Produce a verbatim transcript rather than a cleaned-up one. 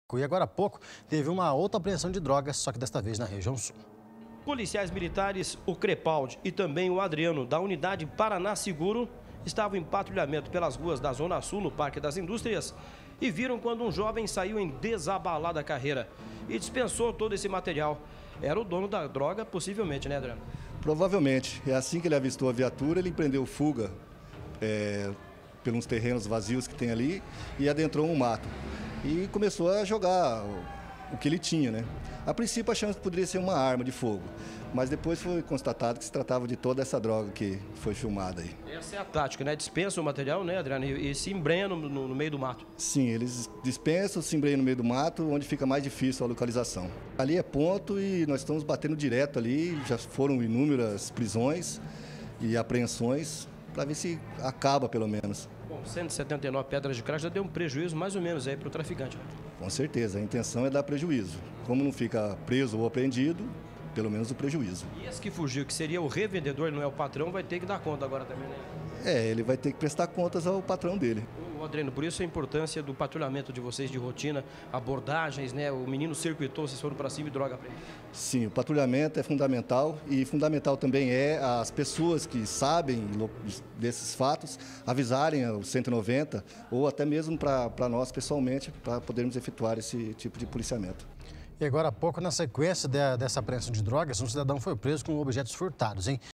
E agora há pouco teve uma outra apreensão de drogas, só que desta vez na região sul. Policiais militares, o Crepaldi e também o Adriano, da unidade Paraná Seguro, estavam em patrulhamento pelas ruas da Zona Sul, no Parque das Indústrias, e viram quando um jovem saiu em desabalada carreira e dispensou todo esse material. Era o dono da droga, possivelmente, né, Adriano? Provavelmente. É assim que ele avistou a viatura, ele empreendeu fuga é, pelos terrenos vazios que tem ali e adentrou um mato. E começou a jogar o, o que ele tinha, né? A princípio achamos que poderia ser uma arma de fogo, mas depois foi constatado que se tratava de toda essa droga que foi filmada aí. Essa é a tática, né? Dispensa o material, né, Adriano? E, e se embrenha no, no, no meio do mato. Sim, eles dispensam, se embrenham no meio do mato, onde fica mais difícil a localização. Ali é ponto e nós estamos batendo direto ali, já foram inúmeras prisões e apreensões, para ver se acaba pelo menos. Bom, cento e setenta e nove pedras de crack já deu um prejuízo mais ou menos aí para o traficante. Né? Com certeza, a intenção é dar prejuízo. Como não fica preso ou apreendido, pelo menos o prejuízo. E esse que fugiu, que seria o revendedor, não é o patrão, vai ter que dar conta agora também, né? É, ele vai ter que prestar contas ao patrão dele. Ô, Adriano, por isso a importância do patrulhamento de vocês de rotina, abordagens, né? O menino circuitou, vocês foram para cima e droga para ele. Sim, o patrulhamento é fundamental e fundamental também é as pessoas que sabem desses fatos avisarem o cento e noventa ou até mesmo para nós pessoalmente, para podermos efetuar esse tipo de policiamento. E agora há pouco, na sequência de, dessa apreensão de drogas, um cidadão foi preso com objetos furtados, hein?